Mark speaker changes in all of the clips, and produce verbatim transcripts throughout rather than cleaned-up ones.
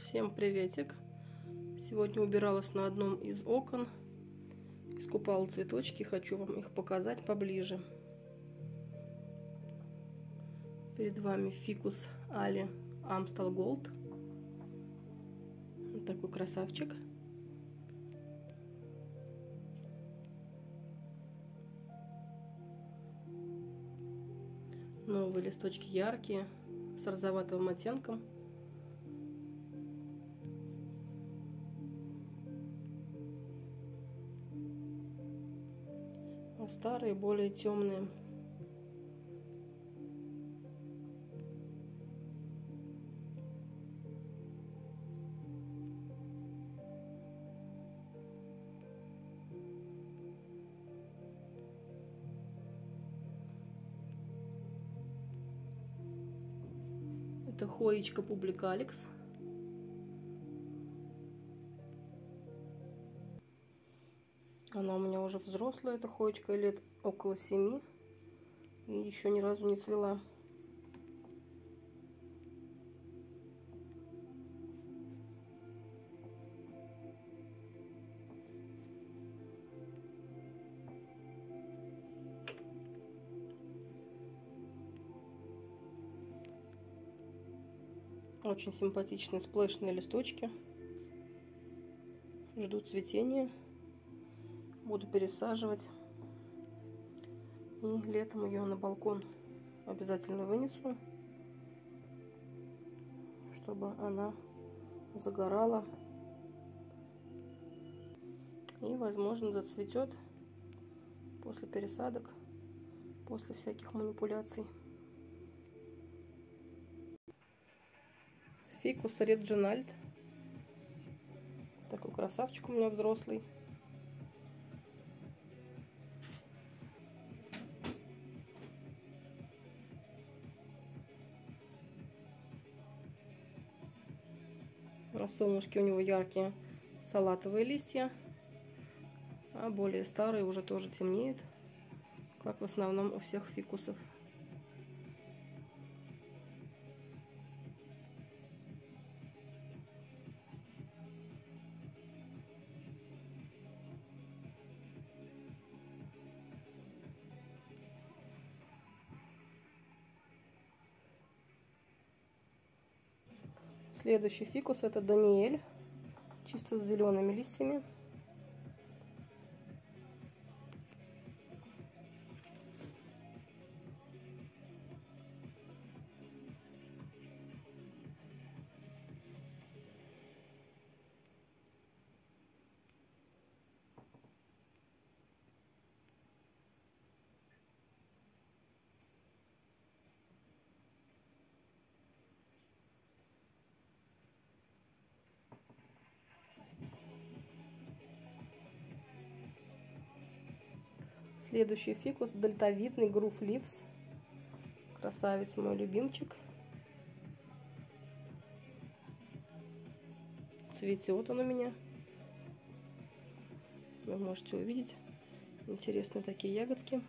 Speaker 1: Всем приветик! Сегодня убиралась на одном из окон, искупала цветочки, хочу вам их показать поближе. Перед вами фикус Али Amstel Gold. Вот такой красавчик. Новые листочки яркие, с розоватым оттенком. А старые более темные. Это хоечка Publicalis. Она у меня уже взрослая, эта хоечка, лет около семи. И еще ни разу не цвела. Очень симпатичные сплэшные листочки. Ждут цветения. Буду пересаживать. И летом ее на балкон обязательно вынесу, чтобы она загорала. И, возможно, зацветет после пересадок, после всяких манипуляций. Фикус Реджинальд. Такой красавчик у меня взрослый. На солнышке у него яркие салатовые листья, а более старые уже тоже темнеют, как в основном у всех фикусов. Следующий фикус — это Даниэль, чисто с зелеными листьями. Следующий фикус — дельтовидный Groove Leaves. Красавец, мой любимчик. Цветет он у меня. Вы можете увидеть интересные такие ягодки.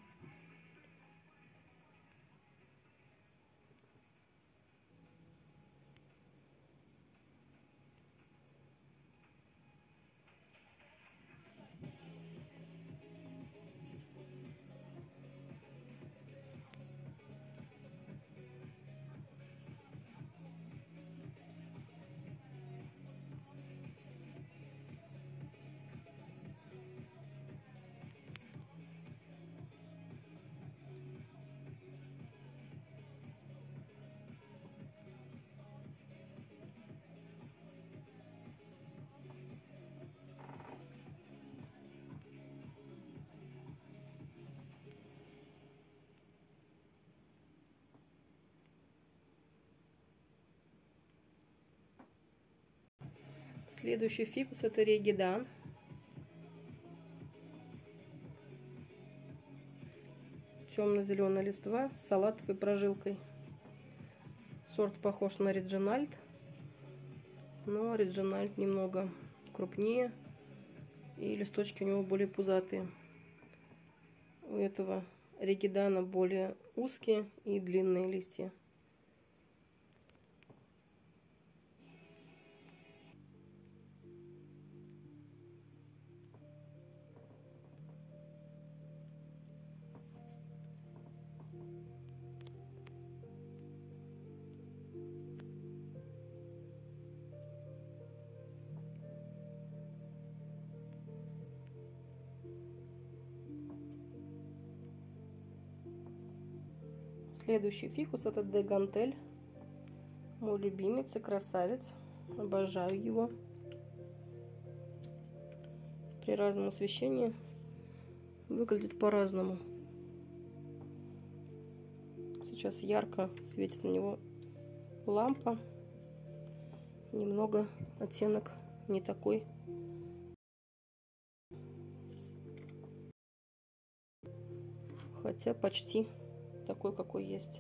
Speaker 1: Следующий фикус — это Регидан. Темно-зеленая листва с салатовой прожилкой. Сорт похож на Реджинальд, но Реджинальд немного крупнее и листочки у него более пузатые. У этого Регидана более узкие и длинные листья. Следующий фикус — это Дегантель. Мой любимец и красавец. Обожаю его. При разном освещении выглядит по-разному. Сейчас ярко светит на него лампа. Немного оттенок не такой. Хотя почти такой, какой есть.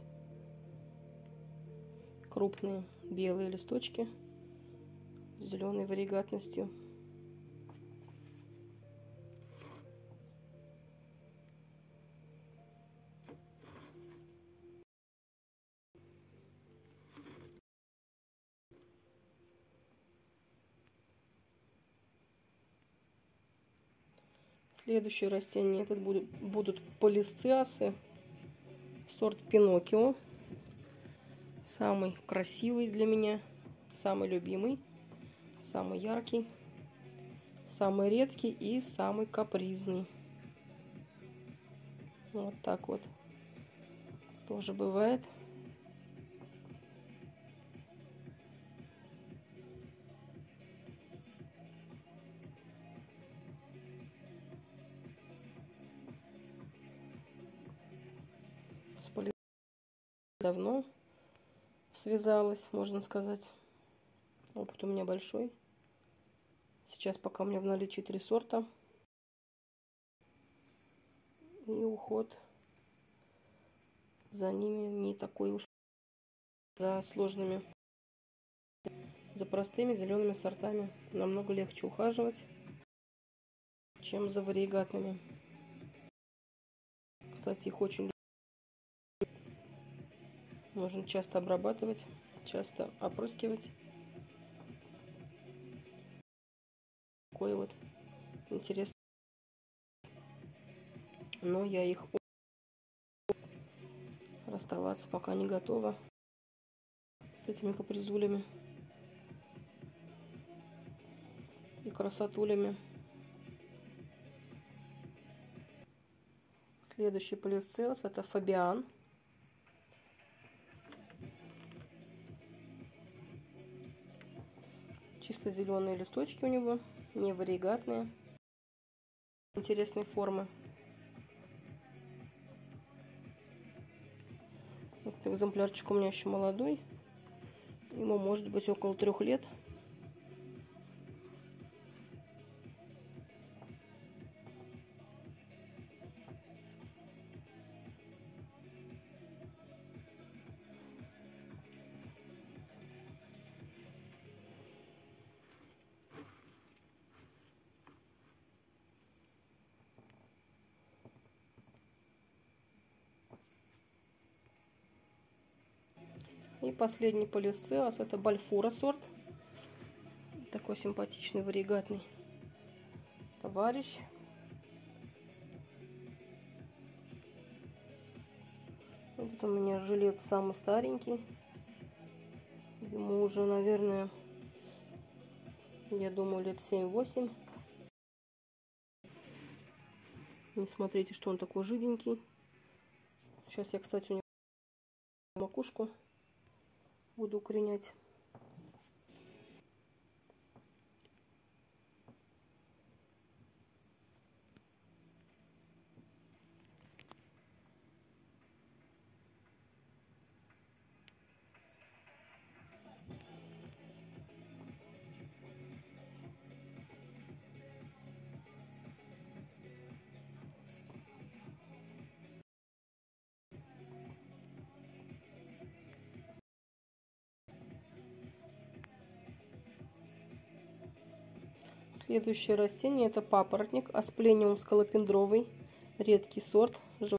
Speaker 1: Крупные белые листочки с зеленой варигатностью. Следующее растение — это будут, будут полисциасы, сорт Пиноккио. Самый красивый для меня, самый любимый, самый яркий, самый редкий и самый капризный. Вот так вот тоже бывает. Давно связалась, можно сказать. Опыт у меня большой. Сейчас пока у меня в наличии три сорта. И уход за ними не такой уж за сложными. За простыми зелеными сортами намного легче ухаживать, чем за варигатными. Кстати, их очень нужно часто обрабатывать, часто опрыскивать. Такой вот интересный. Но я их расставаться пока не готова с этими капризулями и красотулями. Следующий полисциас — это Фабиан. Чисто зеленые листочки у него, не варигатные, интересной формы. Этот экземплярчик у меня еще молодой, ему может быть около трех лет. И последний полисциас — это Бальфура сорт. Такой симпатичный варигатный товарищ. Вот у меня жилет самый старенький. Ему уже, наверное, я думаю, лет семь-восемь. Не смотрите, что он такой жиденький. Сейчас я, кстати, у него макушку буду укоренять. Следующее растение — это папоротник Асплениум скалопендровый, редкий сорт.